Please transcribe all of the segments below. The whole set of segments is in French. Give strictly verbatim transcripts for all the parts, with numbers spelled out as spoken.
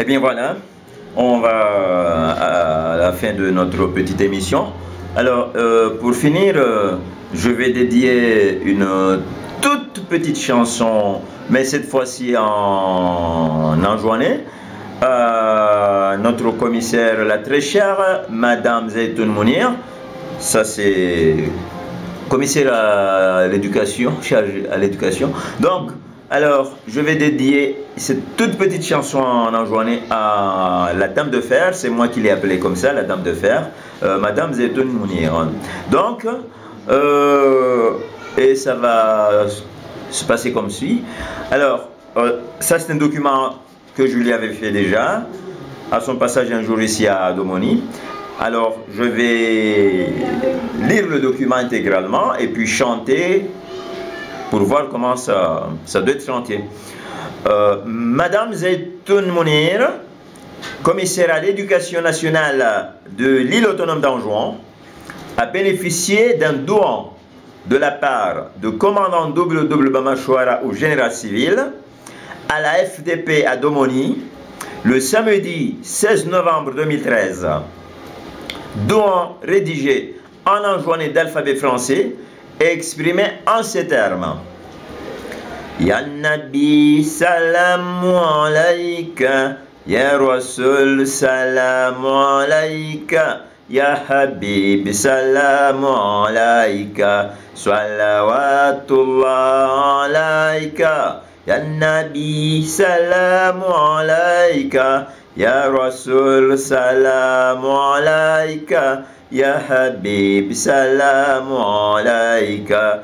Eh bien voilà, on va à la fin de notre petite émission. Alors, euh, pour finir, euh, je vais dédier une toute petite chanson, mais cette fois-ci en enjoignée, à notre commissaire, la très chère Madame Zeytoun Mounir. Ça, c'est commissaire à l'éducation, chargé à l'éducation. Donc, alors, je vais dédier cette toute petite chanson en enjoignée à la Dame de Fer. C'est moi qui l'ai appelée comme ça, la Dame de Fer, euh, Madame Zeytoun Mounir. Donc, euh, et ça va se passer comme suit. Alors, euh, ça c'est un document que je lui avais fait déjà, à son passage un jour ici à Domoni. Alors, je vais lire le document intégralement et puis chanter pour voir comment ça, ça doit être chanté. Euh, Madame Zeytoun Mounir, commissaire à l'éducation nationale de l'île autonome d'Anjouan, a bénéficié d'un don de la part de commandant double double Bamachouara au général civil à la F D P à Domoni le samedi seize novembre deux mille treize. Don rédigé en enjoignée d'alphabet français et exprimé en ces termes. Ya Nabi salamu alayka, Ya Rasul salamu alayka, Ya Habib salamu alayka, salawatullah alayka, Ya Nabi salamu alayka, Ya Rasul salamu alayka, Ya Habib salamu alayka,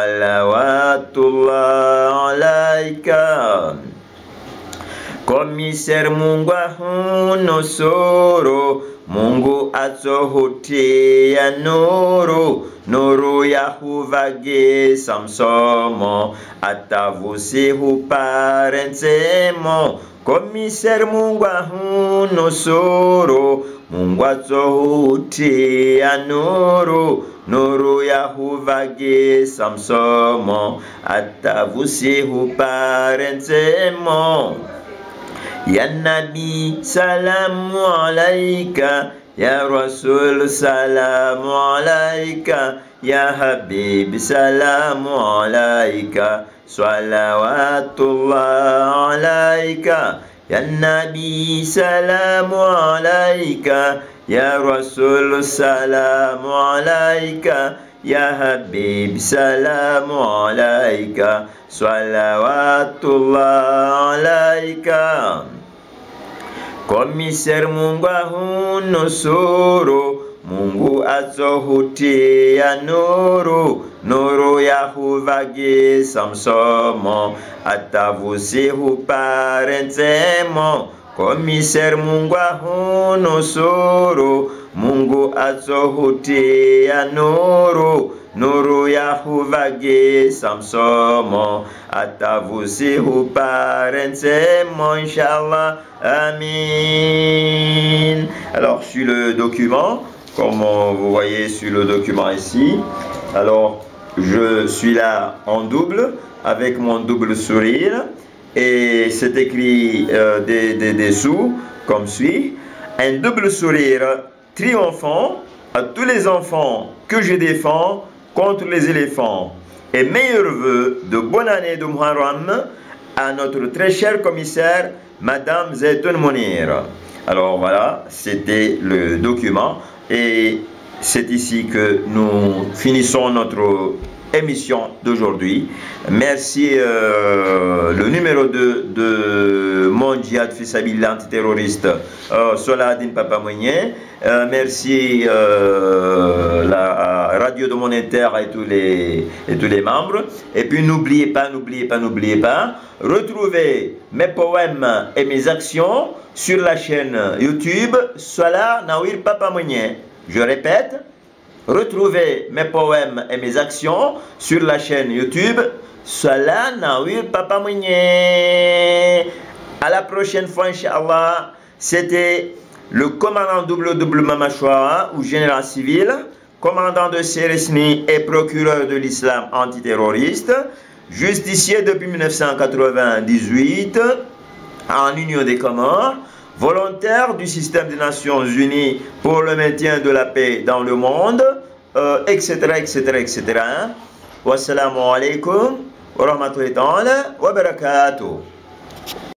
salawatullah alayka. Commissaire Mungu ahunosoro, Mungu atsohutia nuru, nuru yahuvage samsomo, atavusi huparenzemo. Commissaire Mungu ahunosoro, Mungu atsohutia nuru, nuru yahuvage samsomo, atavusi huparenzemo. Ya Nabi salamu alayka, Ya Rasul salamu alayka, Ya Habib salamu alayka, salawatullah alayka. Ya Nabi salamu alayka, Ya Rasul salamu alayka, Ya Habib salamu alayka, salawatullah alayka. Commissaire Mungu ahunosoro, Mungu atsohutia nuru, nuru yahuvage samsomo, atavusi huparenzemo. Commissaire Mungu ahunosoro, Mungu atsohutia nuru, nuru yahuvage samsomo, atavusi huparenzemo, Inch'Allah. Amin. Alors, sur le document, comme vous voyez sur le document ici, alors je suis là en double, avec mon double sourire, et c'est écrit euh, des, des, dessous, comme suit. Un double sourire triomphant à tous les enfants que je défends contre les éléphants. Et meilleurs vœux de bonne année de Muharram à notre très cher commissaire, Madame Zeytoun Mounir. Alors voilà, c'était le document et c'est ici que nous finissons notre émission d'aujourd'hui. Merci euh, le numéro deux de mon djihad fisabilillah antiterroriste, euh, Soladine Papa Mounien. Euh, merci euh, la radio de mon inter et tous les et tous les membres. Et puis n'oubliez pas, n'oubliez pas, n'oubliez pas, retrouvez mes poèmes et mes actions sur la chaîne YouTube Sola Nawir Papa Mounien. Je répète, retrouvez mes poèmes et mes actions sur la chaîne YouTube Sola Nawir Papa Mounien. À la prochaine fois, Inch'Allah. C'était le commandant double double Mamachouara ou général civil, commandant de Séresni et procureur de l'islam antiterroriste, justicier depuis mille neuf cent quatre-vingt-dix-huit, en Union des Comores, volontaire du système des Nations Unies pour le maintien de la paix dans le monde, euh, et cetera, et cetera, et cetera. Wassalamu alaikum wa rahmatullahi wa barakatuh.